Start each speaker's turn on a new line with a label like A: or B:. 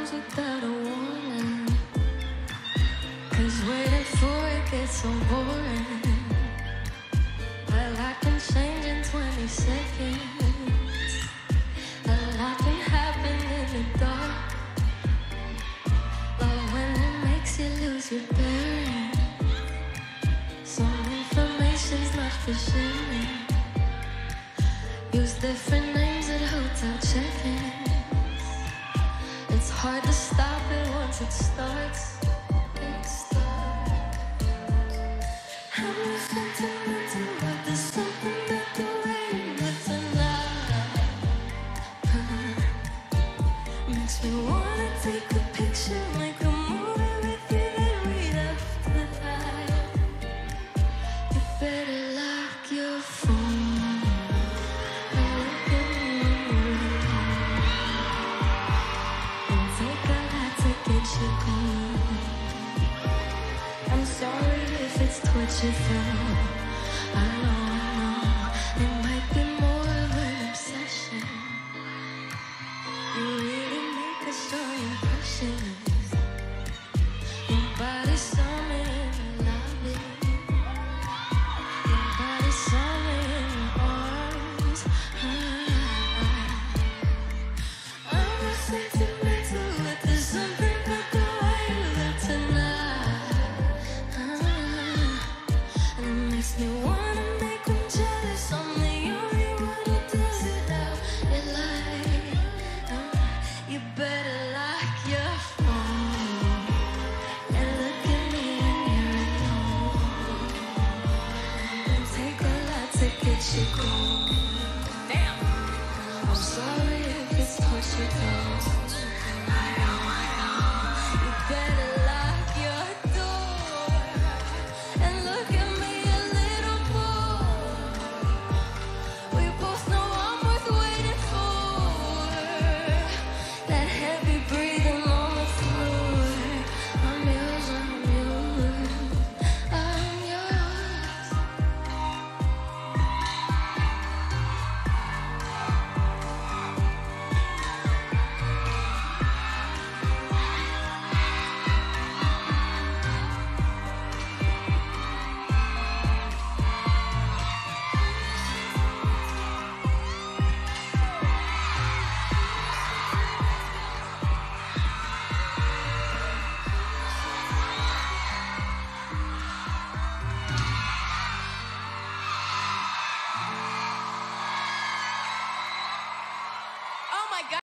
A: comes without a warning. 'Cause waiting for it gets so boring. A lot can change in 20 seconds. A lot can happen in the dark. Love when it makes you lose your bearings. Some information's not for sharing. Use different names at hotel check-ins. It's hard to stop it once it starts. It starts. I'm sentimental, but there's something about the way that tonight makes me wanna take a picture, make a movie with you, then read after that. You better lock your phone. And take a lot to get you going. I'm sorry if it's torture though. I know it might be more of an obsession. You really make a strong impression. Your body saw me in the lobby. Your body saw me in your arms. I'm a sentimental, but there's something about the way you look tonight. And it makes me wanna make them jealous. I'm the only one who does it how you like. You better lock your phone and look at me when you're alone. And take a lot to get you going. Damn. I'm sorry if it's torture though.